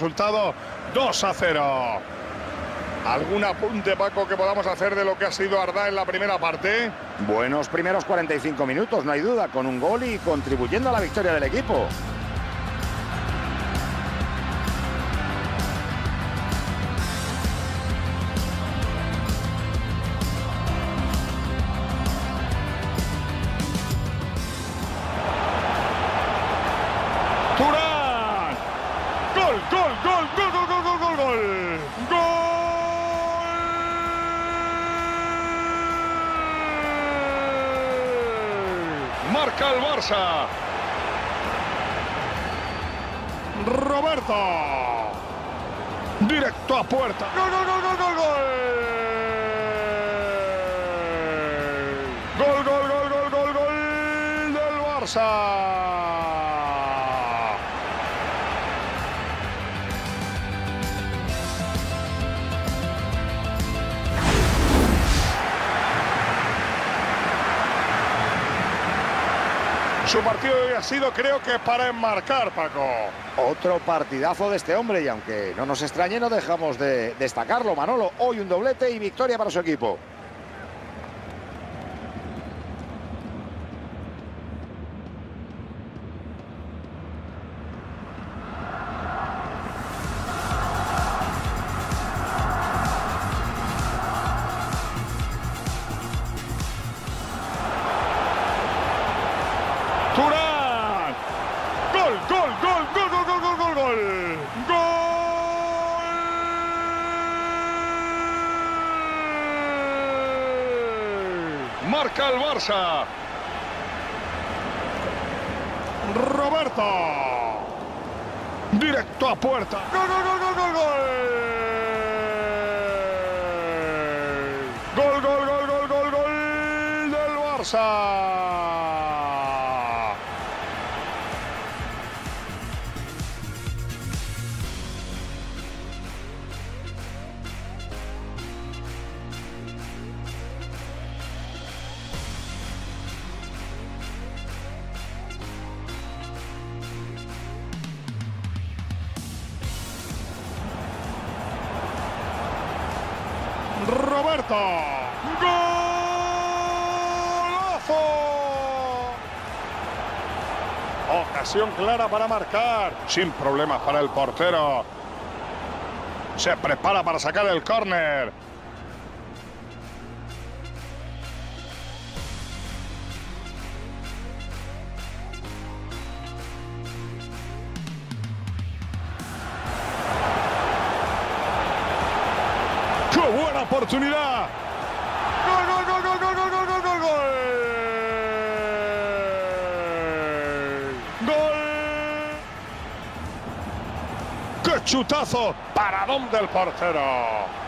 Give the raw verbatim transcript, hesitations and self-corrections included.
resultado dos a cero. ¿Algún apunte, Paco, que podamos hacer de lo que ha sido Arda en la primera parte? Buenos primeros cuarenta y cinco minutos, no hay duda, con un gol y contribuyendo a la victoria del equipo. ¡Turán! ¡Gol, gol, gol, gol, gol, gol, gol, gol, gol! ¡Gol! Marca el Barça. Roberto. Directo a puerta. ¡Gol, gol, gol, gol, gol, gol! ¡Gol, gol, gol, gol, gol, gol del Barça! Su partido de hoy ha sido, creo que para enmarcar, Paco. Otro partidazo de este hombre y aunque no nos extrañe, no dejamos de destacarlo, Manolo. Hoy un doblete y victoria para su equipo. ¡Turán! ¡Gol, gol, gol, gol, gol, gol, gol, gol, gol! ¡Gol! Marca el Barça. Roberto. Directo a puerta. ¡Gol, gol, gol, gol, gol, gol! ¡Gol, gol, gol, gol, gol, gol del Barça! Roberto. ¡Golazo! Ocasión clara para marcar. Sin problemas para el portero. Se prepara para sacar el córner. ¡Qué buena oportunidad! ¡Gol, gol, gol, gol, gol, gol, gol, gol, gol, gol! ¡Gol! ¡Qué chutazo! Paradón del portero.